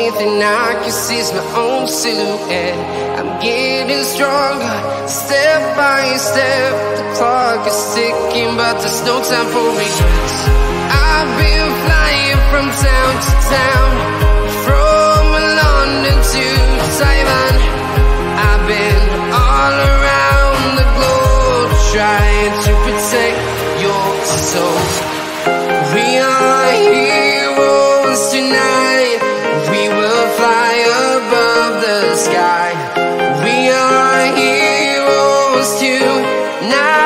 only thing I can see is my own silhouette. I'm getting stronger, step by step. The clock is ticking, but there's no time for regrets. I've been flying from town to town, from London to Taiwan. I've been all around the globe, trying to protect your soul. We are heroes tonight. We will fly above the sky. We are heroes tonight.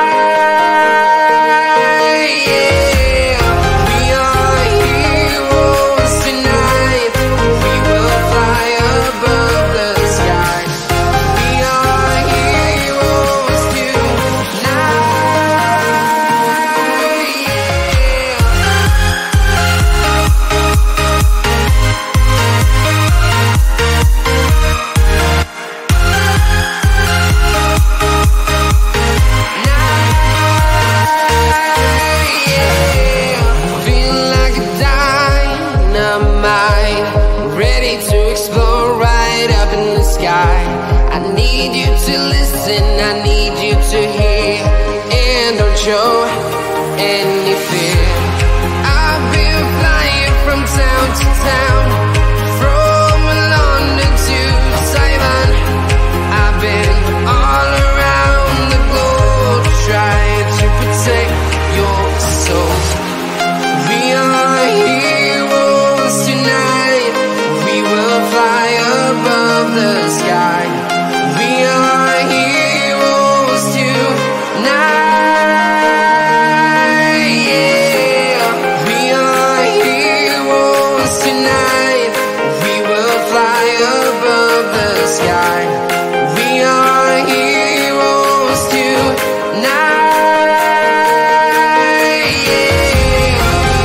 I need you to listen, I need you to hear, and don't show any fear. I've been flying from town to town, from London to Taiwan. I've been all around the globe, trying to protect your soul. We are heroes tonight. We will fly above the sky. We are heroes tonight, yeah. We are heroes tonight. We will fly above the sky. We are heroes tonight, yeah.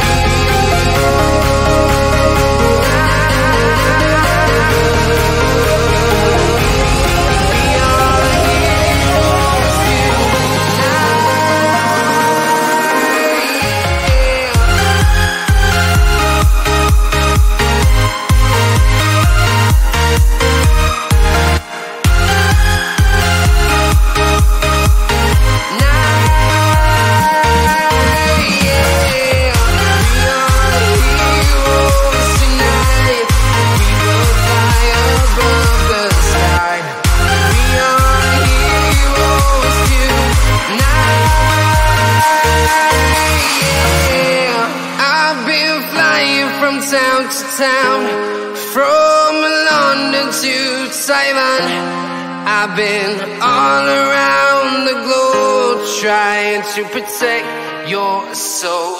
Town to town, from London to Taiwan. I've been all around the globe, trying to protect your soul.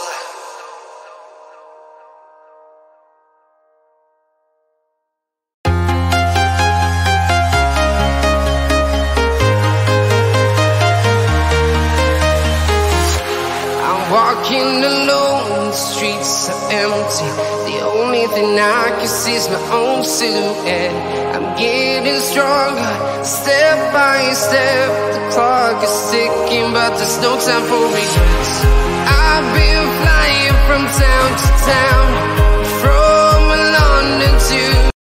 I'm walking alone, the streets are empty. The only thing I can see is my own silhouette. I'm getting stronger, step by step. The clock is ticking, but there's no time for regrets. I've been flying from town to town, from London to